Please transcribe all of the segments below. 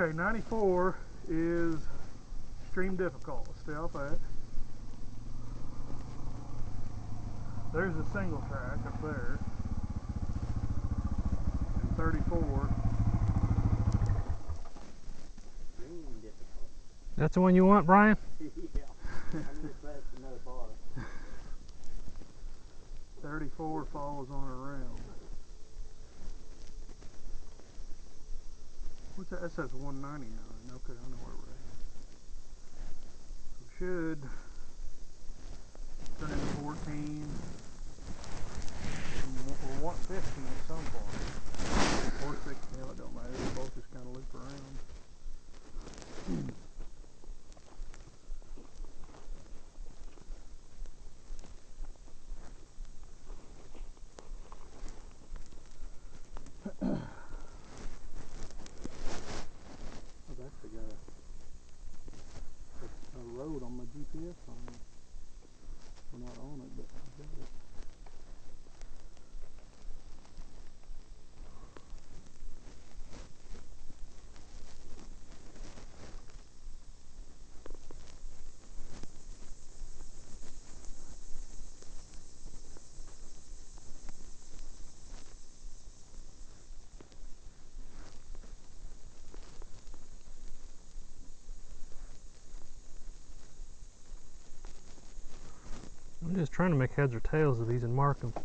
Okay, 94 is extreme difficult. Let's stay off that. There's a single track up there. And 34. Extreme difficult. That's the one you want, Brian? Yeah. I need to press another bar. 34 follows on around. What's that? That says 199. Okay, I know where we're at. So should turn into 14 or 150 at some point. Or 16, it don't matter. They both just kind of loop around. I've actually got a road on my GPS phone. We're not on it, but I've got it. I'm just trying to make heads or tails of these and mark them.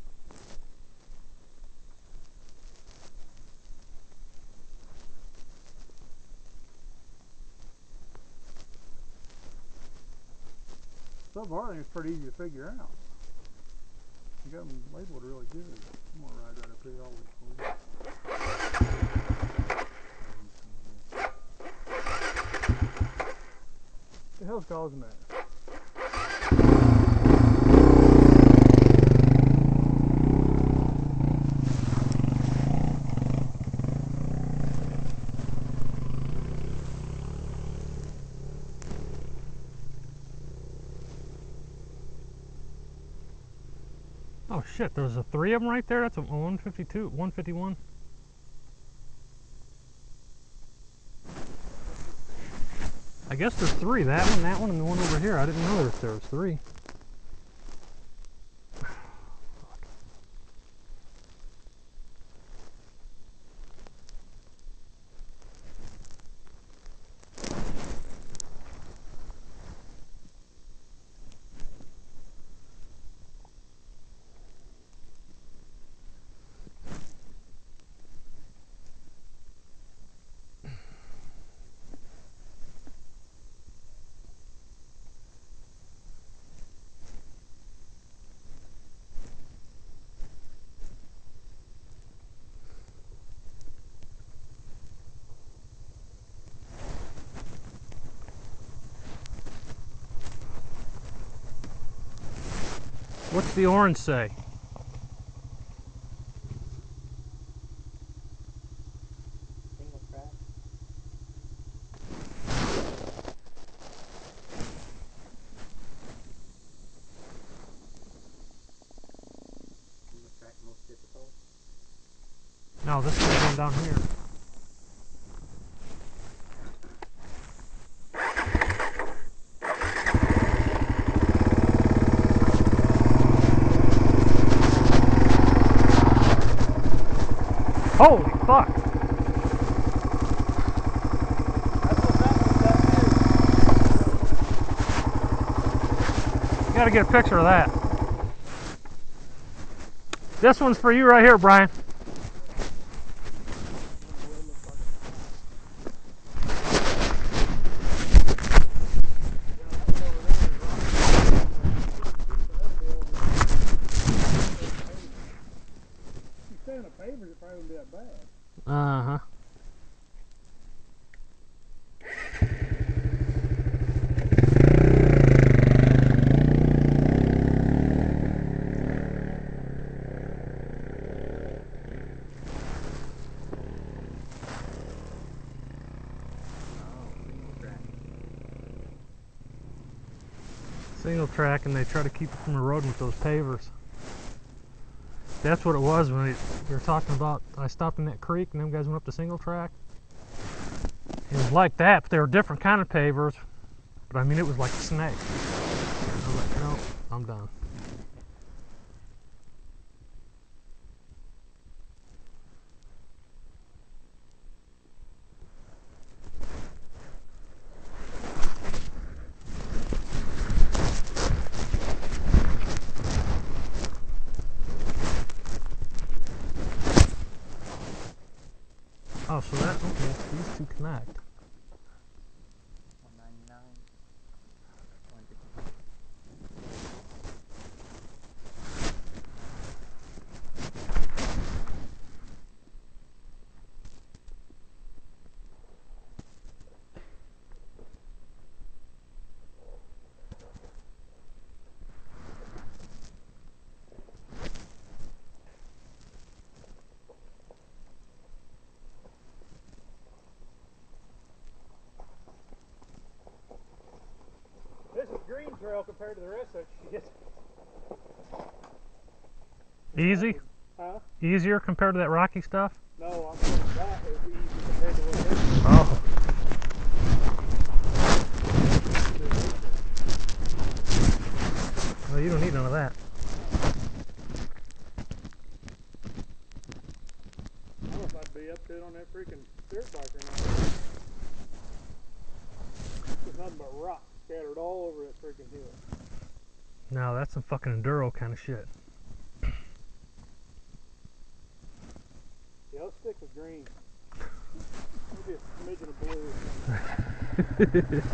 So far, I think it's pretty easy to figure out. You got them labeled really good. I'm gonna ride right up here always for you. What the hell's causing that? Oh shit, there's a 3 of them right there? That's a 152, 151. I guess there's 3, that one, and the one over here. I didn't know there was 3. What's the orange say? Single track. Single track most difficult. No, this one's going down here. Holy fuck! You gotta get a picture of that. This one's for you right here, Brian. Stay on the pavers, it probably wouldn't be that bad. Uh-huh. Single track, and they try to keep it from eroding with those pavers. That's what it was when we were talking about. I stopped in that creek and them guys went up to single track. It was like that, but they were different kind of pavers. But I mean, it was like a snake. I was like, no, I'm done. Oh, so that, okay, so these two connect. 199. This is green trail compared to the rest of that shit. Easy? Huh? Easier compared to that rocky stuff? No, I'm saying that is easy compared to what this is. Oh. Well, you don't need none of that. I don't know if I'd be up to it on that freaking dirt bike or not. There's nothing but rock scattered all over that freaking hill. No, that's some fucking enduro kind of shit. Yeah, let's stick with green. Maybe a smidgen of blue.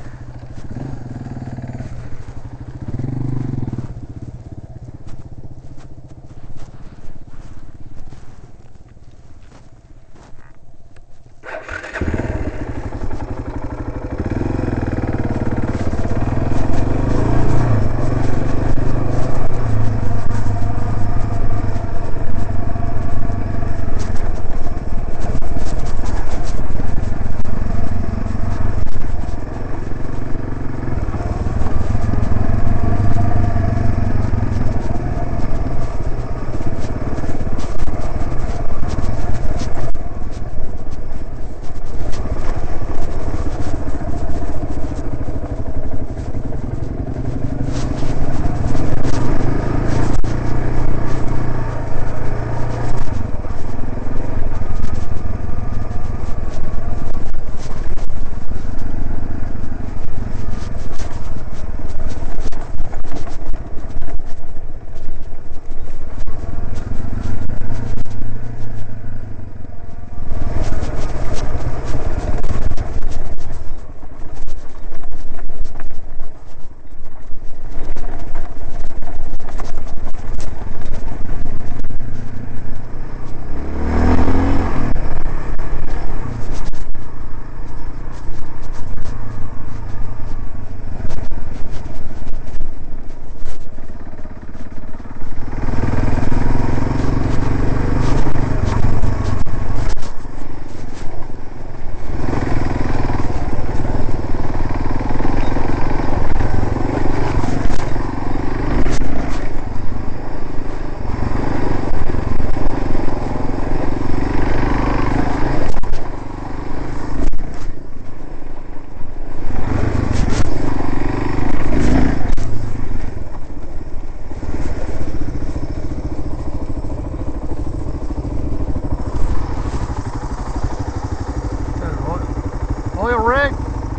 Oil rig?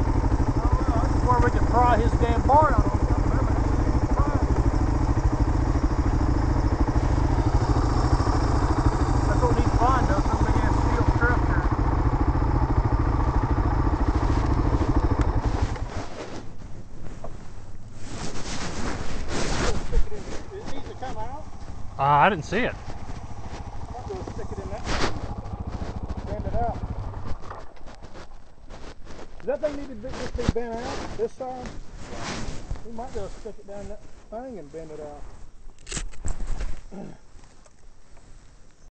That's where we can pry his damn barn out on. That's what we need to find though, some big ass steel structure. It needs to come out. I didn't see it. Might go stick it in that. Bend it out. Does that thing need to just be bent out this side? We might go stick it down that thing and bend it out.